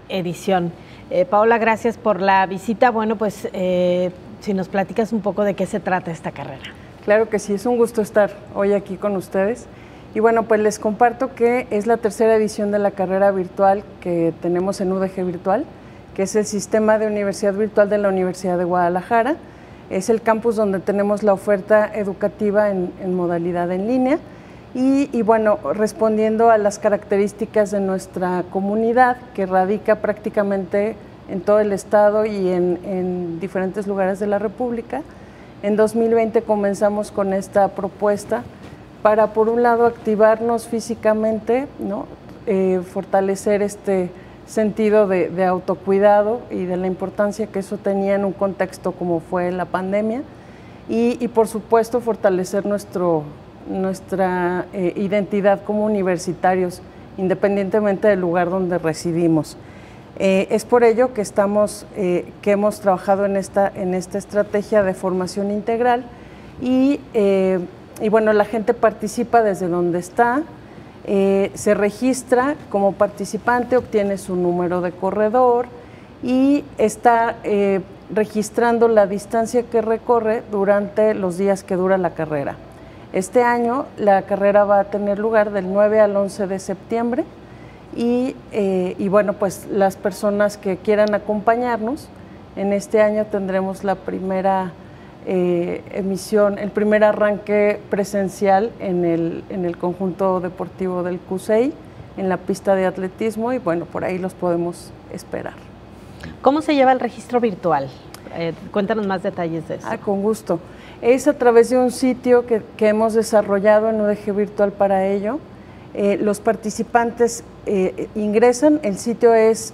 edición. Paola, gracias por la visita. Bueno, pues si nos platicas un poco de qué se trata esta carrera. Claro que sí, es un gusto estar hoy aquí con ustedes. Y bueno, pues les comparto que es la tercera edición de la carrera virtual que tenemos en UDG Virtual, que es el sistema de universidad virtual de la Universidad de Guadalajara. Es el campus donde tenemos la oferta educativa en modalidad en línea. Y bueno, respondiendo a las características de nuestra comunidad, que radica prácticamente en todo el estado y en diferentes lugares de la República, en 2020 comenzamos con esta propuesta para, por un lado, activarnos físicamente, ¿no? Fortalecer este sentido de autocuidado y de la importancia que eso tenía en un contexto como fue la pandemia, y por supuesto fortalecer nuestra identidad como universitarios, independientemente del lugar donde residimos. Es por ello que hemos trabajado en esta estrategia de formación integral y bueno, la gente participa desde donde está, se registra como participante, obtiene su número de corredor y está registrando la distancia que recorre durante los días que dura la carrera. Este año la carrera va a tener lugar del 9 al 11 de septiembre y bueno, pues las personas que quieran acompañarnos, en este año tendremos la primera emisión, el primer arranque presencial en el conjunto deportivo del CUSEI, en la pista de atletismo, y bueno, por ahí los podemos esperar. ¿Cómo se lleva el registro virtual? Cuéntanos más detalles de eso. Con gusto. Es a través de un sitio que hemos desarrollado en UDG Virtual para ello. Los participantes ingresan, el sitio es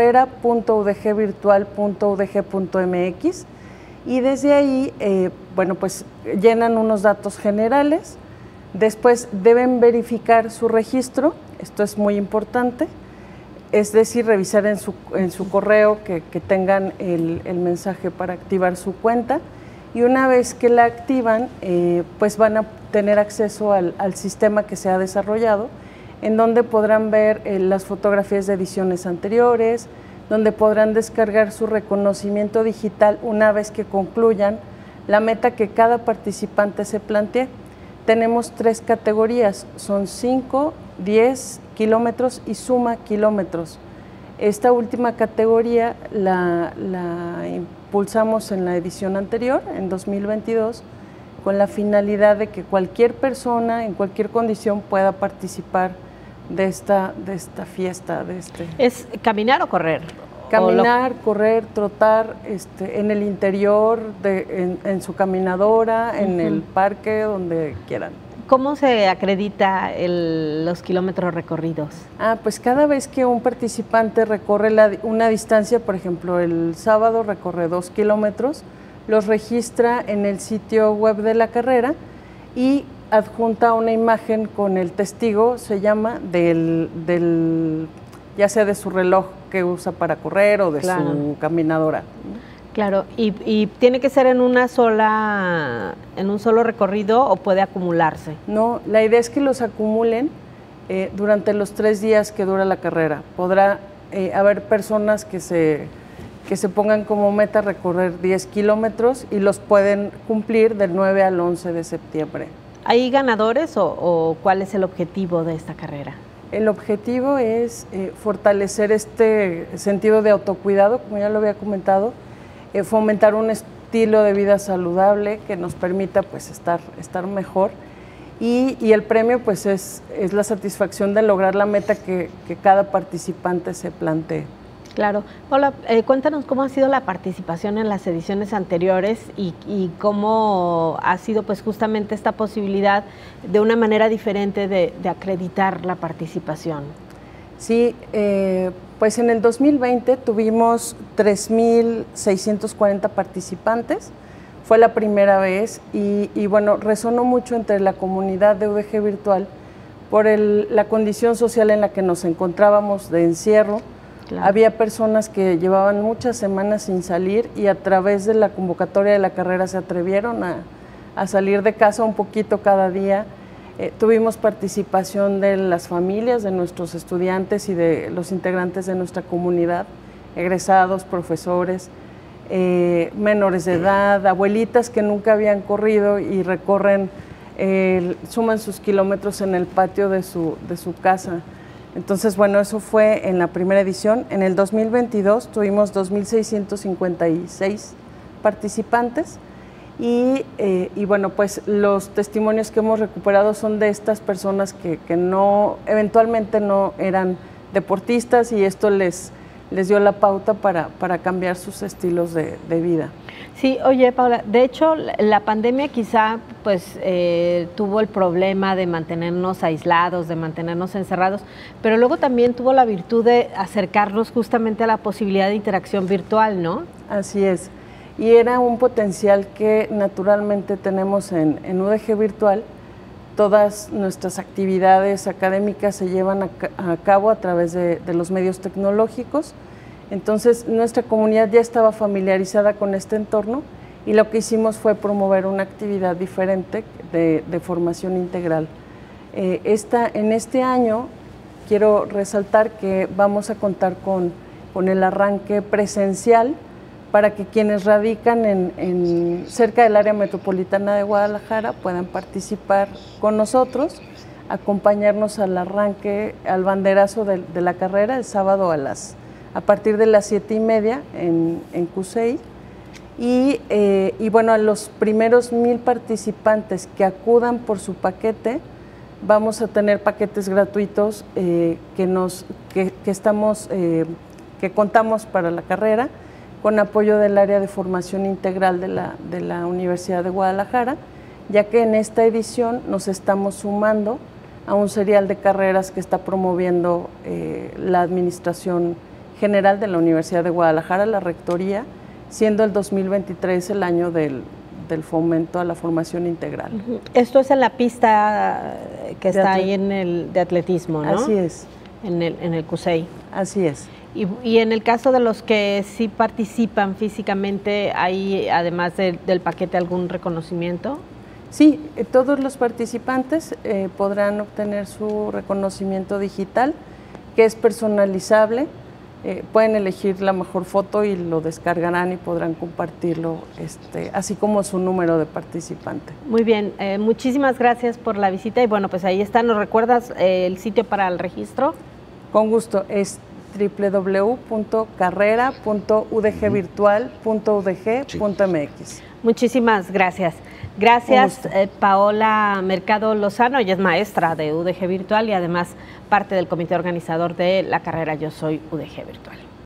carrera.udgvirtual.udg.mx y desde ahí, bueno, pues llenan unos datos generales, después deben verificar su registro, esto es muy importante, es decir, revisar en su correo que tengan el mensaje para activar su cuenta. Y una vez que la activan, pues van a tener acceso al sistema que se ha desarrollado, en donde podrán ver las fotografías de ediciones anteriores, donde podrán descargar su reconocimiento digital una vez que concluyan la meta que cada participante se plantee. Tenemos 3 categorías, son 5, 10 kilómetros y suma kilómetros. Esta última categoría la impulsamos en la edición anterior, en 2022, con la finalidad de que cualquier persona, en cualquier condición, pueda participar de esta fiesta. ¿Es caminar o correr? Caminar, correr, trotar, en el interior, en su caminadora, en el parque, donde quieran. ¿Cómo se acredita los kilómetros recorridos? Pues cada vez que un participante recorre una distancia, por ejemplo, el sábado recorre 2 kilómetros, los registra en el sitio web de la carrera y adjunta una imagen con el testigo, se llama, ya sea de su reloj que usa para correr o de su caminadora. Claro, ¿y tiene que ser en un solo recorrido o puede acumularse? No, la idea es que los acumulen durante los 3 días que dura la carrera. Podrá haber personas que se pongan como meta recorrer 10 kilómetros y los pueden cumplir del 9 al 11 de septiembre. ¿Hay ganadores o cuál es el objetivo de esta carrera? El objetivo es fortalecer este sentido de autocuidado, como ya lo había comentado, fomentar un estilo de vida saludable que nos permita pues estar mejor y el premio pues es la satisfacción de lograr la meta que cada participante se plantee. Claro. Paola, cuéntanos cómo ha sido la participación en las ediciones anteriores y cómo ha sido pues justamente esta posibilidad de una manera diferente de acreditar la participación. Sí, pues en el 2020 tuvimos 3.640 participantes, fue la primera vez y bueno, resonó mucho entre la comunidad de UDG Virtual por la condición social en la que nos encontrábamos de encierro. Claro. Había personas que llevaban muchas semanas sin salir y a través de la convocatoria de la carrera se atrevieron a salir de casa un poquito cada día. Tuvimos participación de las familias, de nuestros estudiantes y de los integrantes de nuestra comunidad, egresados, profesores, menores de edad, abuelitas que nunca habían corrido y recorren, suman sus kilómetros en el patio de su casa. Entonces, bueno, eso fue en la primera edición. En el 2022 tuvimos 2.656 participantes. Y bueno, pues los testimonios que hemos recuperado son de estas personas que eventualmente no eran deportistas, y esto les dio la pauta para cambiar sus estilos de vida. Sí, oye, Paola, de hecho la pandemia quizá pues tuvo el problema de mantenernos aislados, de mantenernos encerrados, pero luego también tuvo la virtud de acercarnos justamente a la posibilidad de interacción virtual, ¿no? Así es. Y era un potencial que naturalmente tenemos en UDG Virtual. Todas nuestras actividades académicas se llevan a cabo a través de los medios tecnológicos. Entonces, nuestra comunidad ya estaba familiarizada con este entorno, y lo que hicimos fue promover una actividad diferente de formación integral. En este año quiero resaltar que vamos a contar con el arranque presencial para que quienes radican cerca del área metropolitana de Guadalajara puedan participar con nosotros, acompañarnos al arranque, al banderazo de la carrera el sábado a partir de las 7:30 en CUSEI. Y bueno, a los primeros 1,000 participantes que acudan por su paquete, vamos a tener paquetes gratuitos que contamos para la carrera, con apoyo del área de formación integral de la Universidad de Guadalajara, ya que en esta edición nos estamos sumando a un serial de carreras que está promoviendo la Administración General de la Universidad de Guadalajara, la Rectoría, siendo el 2023 el año del fomento a la formación integral. Esto es en la pista que está ahí de atletismo, ¿no? Así es. En el CUSEI. Así es. Y en el caso de los que sí participan físicamente, ¿hay además del paquete algún reconocimiento? Sí, todos los participantes podrán obtener su reconocimiento digital, que es personalizable. Pueden elegir la mejor foto y lo descargarán y podrán compartirlo, así como su número de participante. Muy bien, muchísimas gracias por la visita, y bueno, pues ahí está. ¿Nos recuerdas el sitio para el registro? Con gusto, es www.carrera.udgvirtual.udg.mx. Muchísimas gracias. Gracias, Paola Mercado Lozano. Ella es maestra de UDG Virtual y además parte del comité organizador de la carrera Yo Soy UDG Virtual.